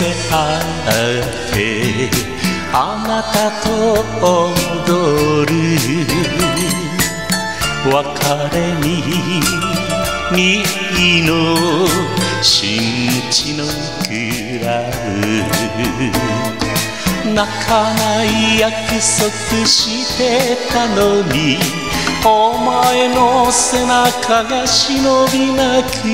合ってあなたと踊る別れに右の新地のクラブ泣かない約束してたのにお前の背中が忍びなく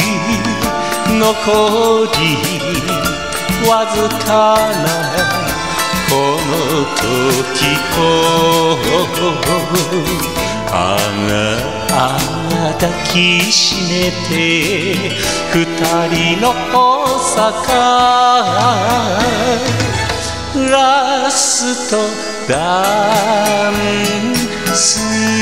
残りわずかなこの時を抱きしめて二人の大阪ラストダンス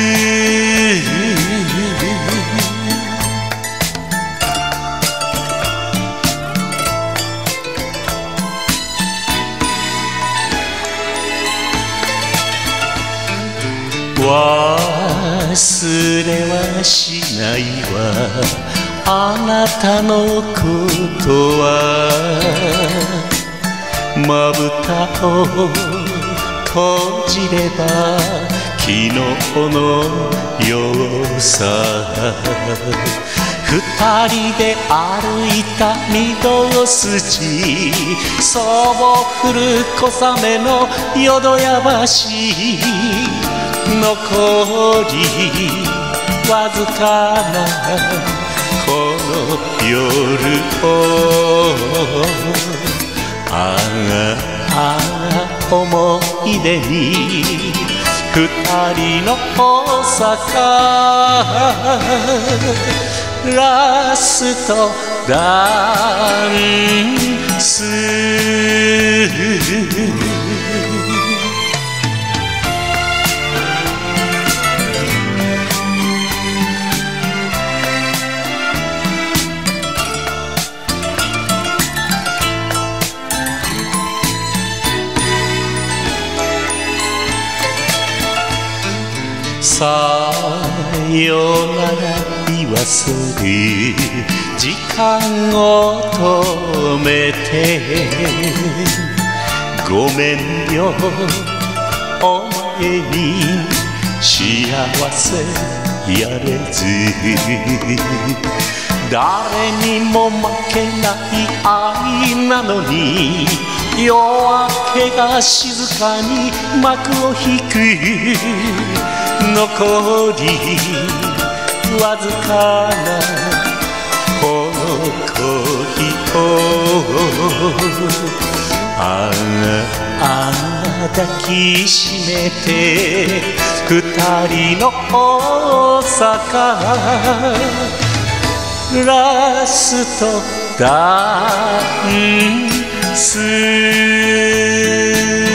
忘れはしないわあなたのことはまぶたを閉じれば昨日のよさ二人で歩いた御堂筋そう降る小雨の淀屋橋残りわずかなこの夜を思い出に二人の大阪ラストダンスさよなら言わせる時間を止めてごめんよお前に幸せやれず誰にも負けない愛なのに夜明けが静かに幕を引く残りわずかなこの恋を抱きしめて二人の大阪ラストダンス